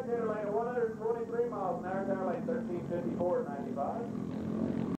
indicator lane at 123 miles an hour, tower lane 1354 at 95.